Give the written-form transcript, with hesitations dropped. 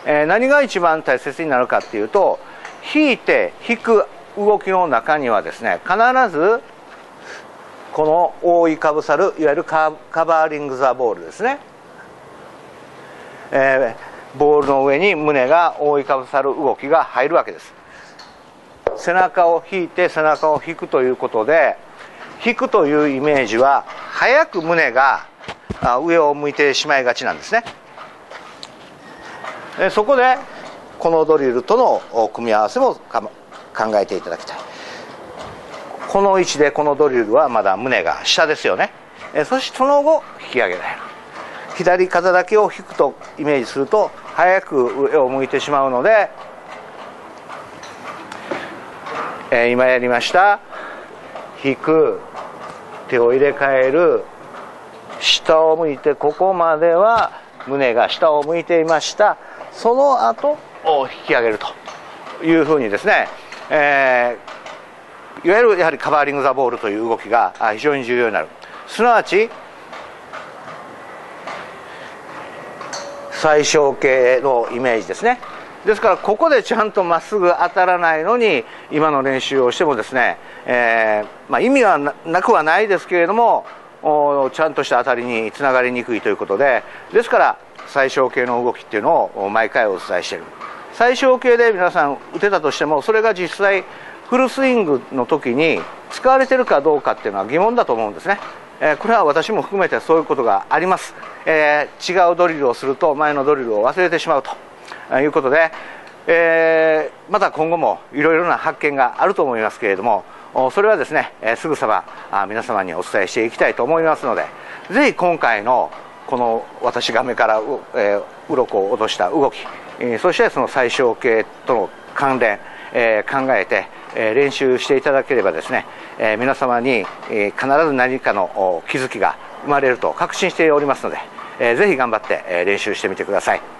何が一番大切になるかっていうと、引いて引く動きの中にはですね、必ずこの覆いかぶさる、いわゆるカバーリング・ザ・ボールですね、ボールの上に胸が覆いかぶさる動きが入るわけです。背中を引いて背中を引くということで、引くというイメージは早く胸が上を向いてしまいがちなんですね。そこでこのドリルとの組み合わせも考えていただきたい。この位置でこのドリルはまだ胸が下ですよね。そしてその後引き上げられる。左肩だけを引くとイメージすると早く上を向いてしまうので、今やりました引く、手を入れ替える、下を向いて、ここまでは胸が下を向いていました。その後引き上げるというふうにですね、いわゆるやはりカバーリング・ザ・ボールという動きが非常に重要になる。すなわち最小形のイメージですね。ですからここでちゃんとまっすぐ当たらないのに今の練習をしてもですね、意味はなくはないですけれども、ちゃんとした当たりにつながりにくいということで、ですから最小形の動きっていうのを毎回お伝えしている。最小形で皆さん打てたとしても、それが実際フルスイングの時に使われてるかどうかっていうのは疑問だと思うんですね。これは私も含めてそういうことがあります。違うドリルをすると前のドリルを忘れてしまうということで、また今後もいろいろな発見があると思いますけれども、それはですね、すぐさま皆様にお伝えしていきたいと思いますので、ぜひ今回のこの私が目から鱗を落とした動き、そしてその最小形との関連、考えて練習していただければですね、皆様に必ず何かの気づきが生まれると確信しておりますので、ぜひ頑張って練習してみてください。